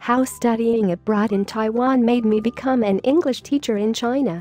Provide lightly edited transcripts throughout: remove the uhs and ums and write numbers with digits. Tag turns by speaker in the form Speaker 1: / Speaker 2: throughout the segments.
Speaker 1: How studying abroad in Taiwan made me become an English teacher in China.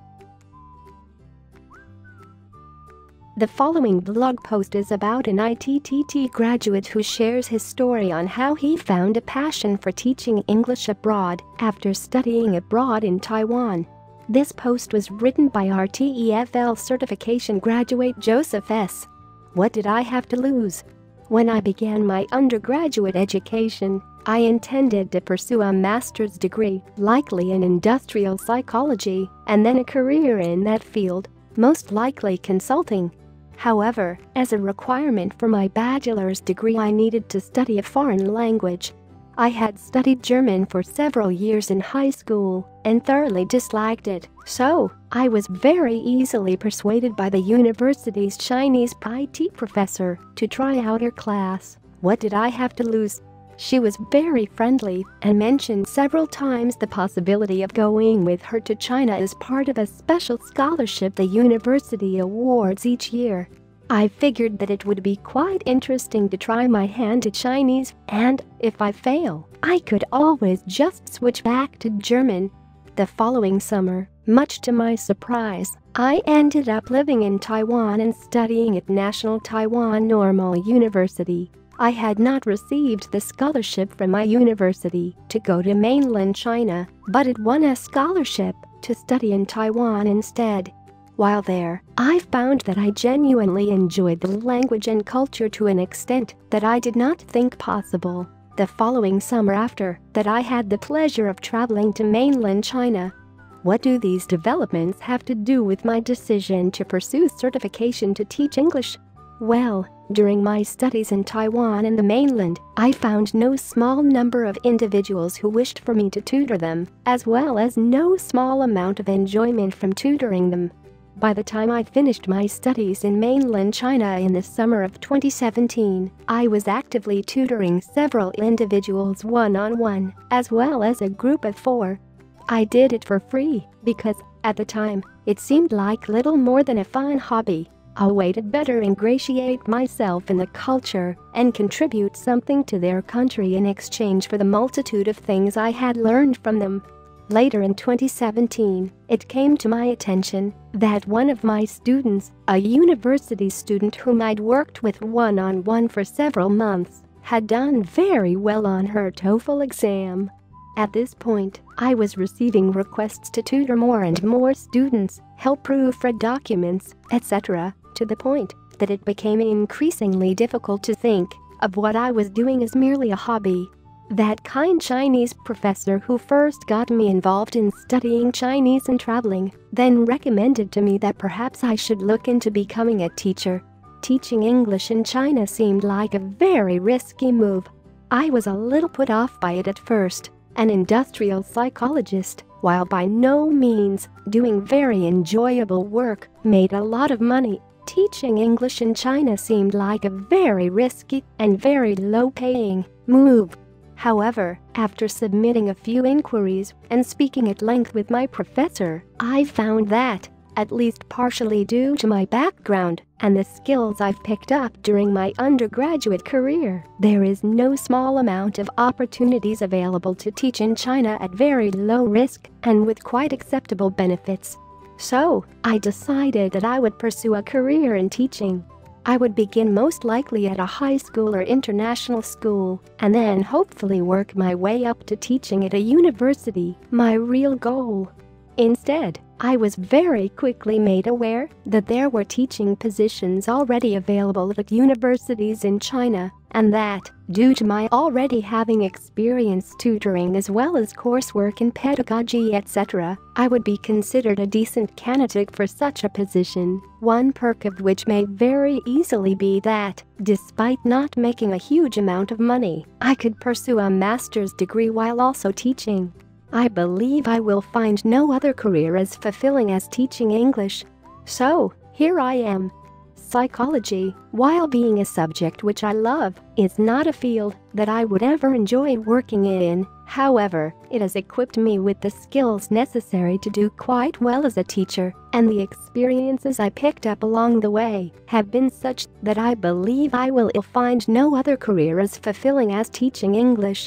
Speaker 1: The following blog post is about an ITTT graduate who shares his story on how he found a passion for teaching English abroad after studying abroad in Taiwan. This post was written by our TEFL certification graduate Joseph S. What did I have to lose? When I began my undergraduate education, I intended to pursue a master's degree, likely in industrial psychology, and then a career in that field, most likely consulting. However, as a requirement for my bachelor's degree, I needed to study a foreign language. I had studied German for several years in high school and thoroughly disliked it, so I was very easily persuaded by the university's Chinese IT professor to try out her class. What did I have to lose? She was very friendly and mentioned several times the possibility of going with her to China as part of a special scholarship the university awards each year. I figured that it would be quite interesting to try my hand at Chinese, and if I fail, I could always just switch back to German. The following summer, much to my surprise, I ended up living in Taiwan and studying at National Taiwan Normal University. I had not received the scholarship from my university to go to mainland China, but it won a scholarship to study in Taiwan instead. While there, I found that I genuinely enjoyed the language and culture to an extent that I did not think possible. The following summer after that, I had the pleasure of traveling to mainland China. What do these developments have to do with my decision to pursue certification to teach English? Well, during my studies in Taiwan and the mainland, I found no small number of individuals who wished for me to tutor them, as well as no small amount of enjoyment from tutoring them. By the time I finished my studies in mainland China in the summer of 2017, I was actively tutoring several individuals one-on-one, as well as a group of 4. I did it for free because, at the time, it seemed like little more than a fun hobby, a way to better ingratiate myself in the culture and contribute something to their country in exchange for the multitude of things I had learned from them. Later in 2017, it came to my attention that one of my students, a university student whom I'd worked with one-on-one for several months, had done very well on her TEFL exam. At this point, I was receiving requests to tutor more and more students, help proofread documents, etc., to the point that it became increasingly difficult to think of what I was doing as merely a hobby. That kind Chinese professor who first got me involved in studying Chinese and traveling then recommended to me that perhaps I should look into becoming a teacher. Teaching English in China seemed like a very risky move. I was a little put off by it at first. An industrial psychologist, while by no means doing very enjoyable work, made a lot of money. Teaching English in China seemed like a very risky and very low-paying move. However, after submitting a few inquiries and speaking at length with my professor, I found that, at least partially due to my background and the skills I've picked up during my undergraduate career, there is no small amount of opportunities available to teach in China at very low risk and with quite acceptable benefits. So, I decided that I would pursue a career in teaching. I would begin most likely at a high school or international school, and then hopefully work my way up to teaching at a university, my real goal. Instead, I was very quickly made aware that there were teaching positions already available at universities in China, and that, due to my already having experience tutoring as well as coursework in pedagogy etc., I would be considered a decent candidate for such a position, one perk of which may very easily be that, despite not making a huge amount of money, I could pursue a master's degree while also teaching. I believe I will find no other career as fulfilling as teaching English. So, here I am. Psychology, while being a subject which I love, is not a field that I would ever enjoy working in. However, it has equipped me with the skills necessary to do quite well as a teacher, and the experiences I picked up along the way have been such that I believe I will find no other career as fulfilling as teaching English.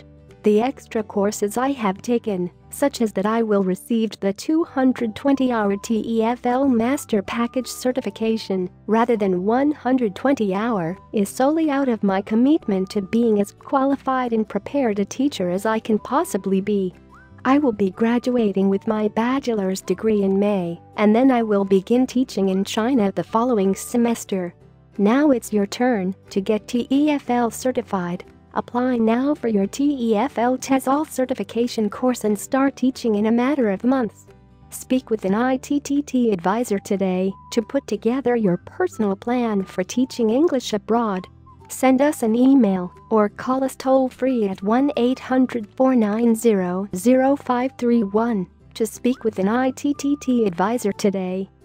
Speaker 1: The extra courses I have taken, such as that I will receive the 220-hour TEFL Master Package certification rather than 120-hour, is solely out of my commitment to being as qualified and prepared a teacher as I can possibly be. I will be graduating with my bachelor's degree in May, and then I will begin teaching in China the following semester. Now it's your turn to get TEFL certified. Apply now for your TEFL TESOL certification course and start teaching in a matter of months. Speak with an ITTT advisor today to put together your personal plan for teaching English abroad. Send us an email or call us toll-free at 1-800-490-0531 to speak with an ITTT advisor today.